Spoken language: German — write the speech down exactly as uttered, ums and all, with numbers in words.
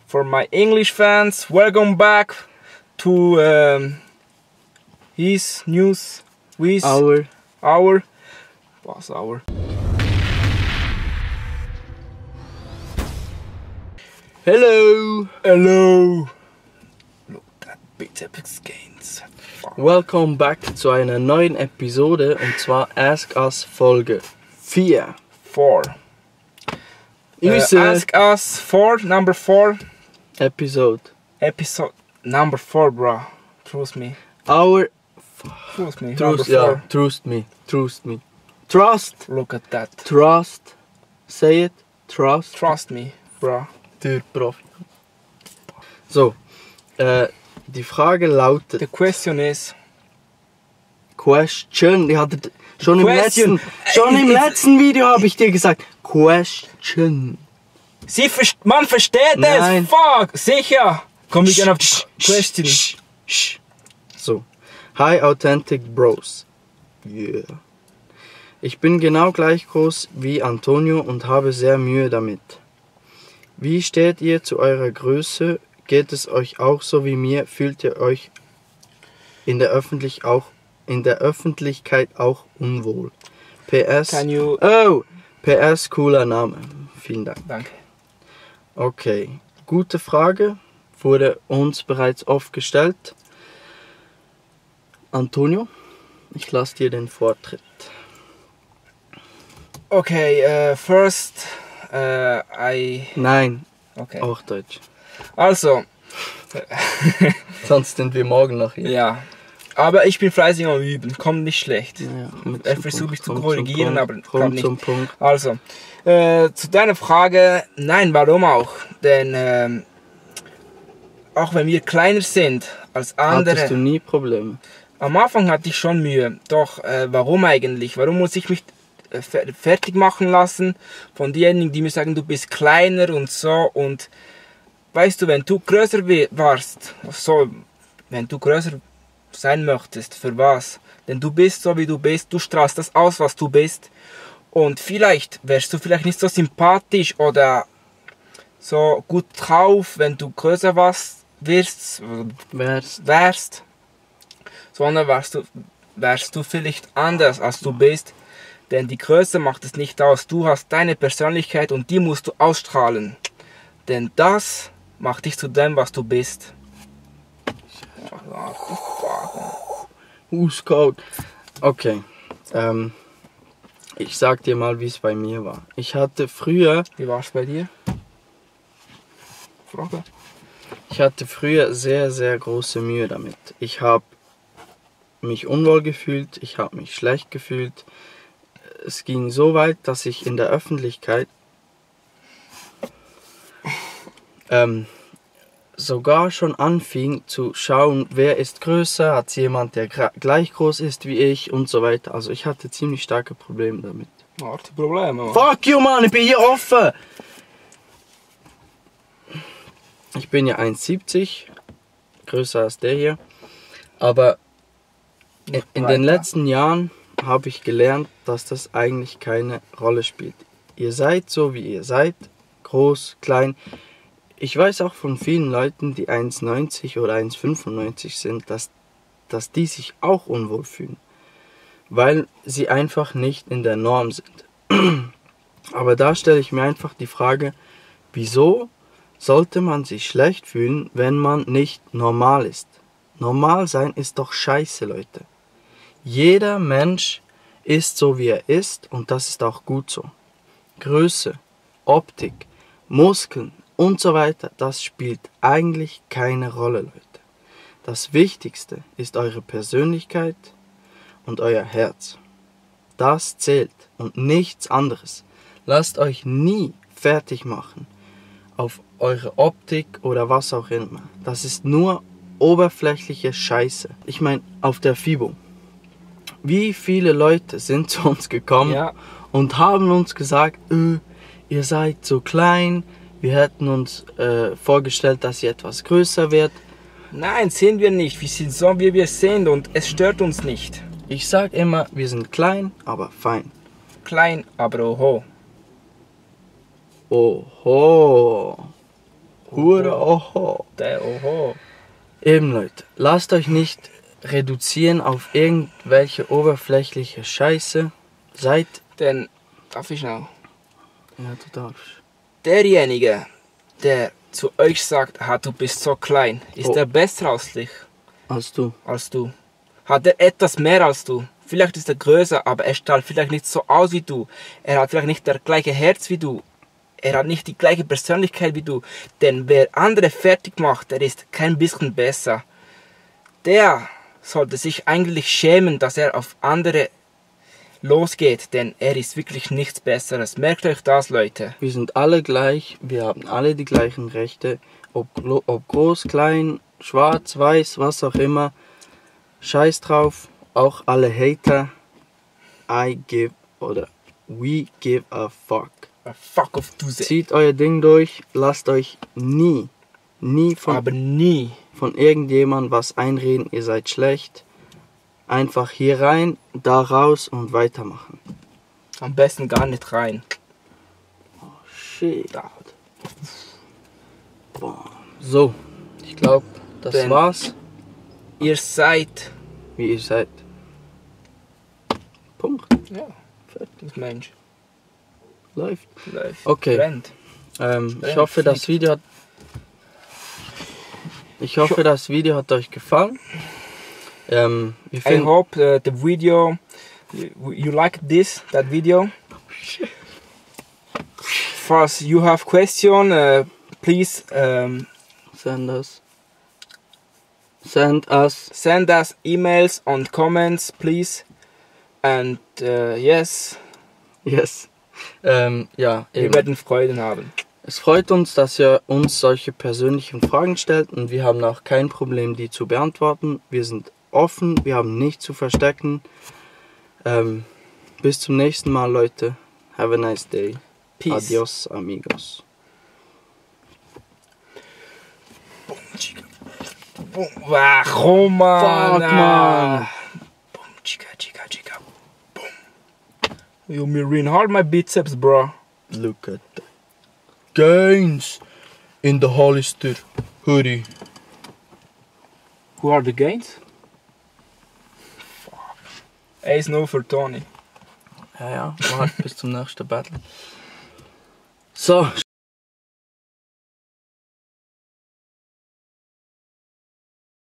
For my English fans, welcome back to um, his news with Our. our was our. Hello. Hello. Look at biceps gains. Welcome back zu einer neuen Episode und zwar Ask Us Folge vier. Four. Uh, ask us for number four. Episode. Episode number four, bro. Trust me. Our. Trust me. Trust, number yeah, four. trust me. Trust me. Trust. Look at that. Trust. Say it. Trust. Trust me, bro. Der Profi. So. Äh, die Frage lautet. The question is. Question. Ich hatte schon im Question. letzten, schon im letzten Video habe ich dir gesagt. Question. Sie verst man versteht Nein. es. Fuck. Sicher. Komm ich gerne auf die Question. Sh, sh. So. Hi Authentic Bros. Yeah. Ich bin genau gleich groß wie Antonio und habe sehr Mühe damit. Wie steht ihr zu eurer Größe? Geht es euch auch so wie mir? Fühlt ihr euch in der, Öffentlich auch, in der Öffentlichkeit auch unwohl? P S. Can you... Oh! P S, cooler Name. Vielen Dank. Danke. Okay, gute Frage. Wurde uns bereits oft gestellt. Antonio, ich lasse dir den Vortritt. Okay, uh, first uh, I... Nein, Okay. auch Deutsch. Also, Sonst sind wir morgen noch hier. ja. Aber ich bin fleißig am Üben. Kommt nicht schlecht. Ja, komm Er zum versucht Punkt, mich zu komm korrigieren, zum aber Punkt, kann komm nicht. zum Punkt. Also, äh, zu deiner Frage, nein, warum auch? Denn ähm, auch wenn wir kleiner sind als andere, Hattest du nie Probleme? am Anfang hatte ich schon Mühe. Doch, äh, warum eigentlich? Warum muss ich mich äh, fer fertig machen lassen von denjenigen, die mir sagen, du bist kleiner und so? Und weißt du, wenn du größer warst, so, wenn du größer sein möchtest, für was? Denn du bist so, wie du bist, du strahlst das aus, was du bist. Und vielleicht wärst du vielleicht nicht so sympathisch oder so gut drauf, wenn du größer warst, wirst, Wärst. wärst, sondern wärst du, wärst du vielleicht anders, als du bist. Denn die Größe macht es nicht aus. Du hast deine Persönlichkeit und die musst du ausstrahlen. Denn das macht dich zu dem, was du bist. Who's code? Okay. Ähm, ich sag dir mal, wie es bei mir war. Ich hatte früher, Wie war es bei dir? Frage. ich hatte früher sehr, sehr große Mühe damit. Ich habe mich unwohl gefühlt, ich habe mich schlecht gefühlt. Es ging so weit, dass ich in der Öffentlichkeit ähm, sogar schon anfing zu schauen, wer ist größer, hat es jemand, der gleich groß ist wie ich und so weiter. Also ich hatte ziemlich starke Probleme damit. Harte Probleme, Mann. Fuck you, Mann, ich bin hier offen! Ich bin ja eins siebzig, größer als der hier. Aber in, in den letzten Jahren habe ich gelernt, dass das eigentlich keine Rolle spielt. Ihr seid so, wie ihr seid, groß, klein. Ich weiß auch von vielen Leuten, die eins neunzig oder eins fünfundneunzig sind, dass, dass die sich auch unwohl fühlen, weil sie einfach nicht in der Norm sind. Aber da stelle ich mir einfach die Frage, wieso sollte man sich schlecht fühlen, wenn man nicht normal ist? Normal sein ist doch scheiße, Leute. Jeder Mensch ist so, wie er ist und das ist auch gut so. Größe, Optik, Muskeln und so weiter, das spielt eigentlich keine Rolle, Leute. Das Wichtigste ist eure Persönlichkeit und euer Herz. Das zählt und nichts anderes. Lasst euch nie fertig machen auf eure Optik oder was auch immer. Das ist nur oberflächliche Scheiße. Ich meine, auf der FIBO. Wie viele Leute sind zu uns gekommen Ja. und haben uns gesagt, äh, ihr seid so klein, wir hätten uns äh, vorgestellt, dass ihr etwas größer werdet. Nein, sind wir nicht. Wir sind so, wie wir sind und es stört uns nicht. Ich sag immer, wir sind klein, aber fein. Klein, aber oho. Oho. Hure, oho. Der Oho. Eben Leute, lasst euch nicht reduzieren auf irgendwelche oberflächliche Scheiße. Seid... Denn, darf ich noch? Ja, du darfst. Derjenige, der zu euch sagt, ah, du bist so klein, ist Oh. er besser als dich, Als du. als du? Hat er etwas mehr als du? Vielleicht ist er größer, aber er strahlt vielleicht nicht so aus wie du. Er hat vielleicht nicht das gleiche Herz wie du. Er hat nicht die gleiche Persönlichkeit wie du. Denn wer andere fertig macht, der ist kein bisschen besser. Der sollte sich eigentlich schämen, dass er auf andere losgeht, denn er ist wirklich nichts Besseres. Merkt euch das, Leute. Wir sind alle gleich, wir haben alle die gleichen Rechte, ob, glo- ob groß, klein, schwarz, weiß, was auch immer. Scheiß drauf, auch alle Hater. I give oder we give a fuck. A fuck of Duse. Zieht euer Ding durch, lasst euch nie, nie von, Aber nie. von irgendjemandem was einreden, ihr seid schlecht. Einfach hier rein, da raus und weitermachen. Am besten gar nicht rein. Shit. So, ich glaube, das Denn- war's, Ihr seid. wie ihr seid. Punkt. Ja, das Mensch. Läuft. Läuft. Okay. Brennt. Ähm, ich Brennt, hoffe, das fliegt. Video hat. Ich hoffe, das Video hat euch gefallen. Ähm, wir I finden, hope uh, the video you, you like this that video. First, you have question, uh, please um, send us. Send us. send us emails and comments, please. And uh, yes, Yes. Ähm, ja, wir eben. werden Freude haben. Es freut uns, dass ihr uns solche persönlichen Fragen stellt und wir haben auch kein Problem, die zu beantworten. Wir sind offen, wir haben nichts zu verstecken. Ähm, bis zum nächsten Mal, Leute. Have a nice day. Peace. Adios, amigos. Warum, man? Fuck, man. Boom, chica, chica, chica. Boom. You me reinhard my biceps, bro. Look at that. Gains in the Hollister hoodie. Who are the gains? Fuck. eins null für Tony. Ja, ja, warte bis zum nächsten Battle. So.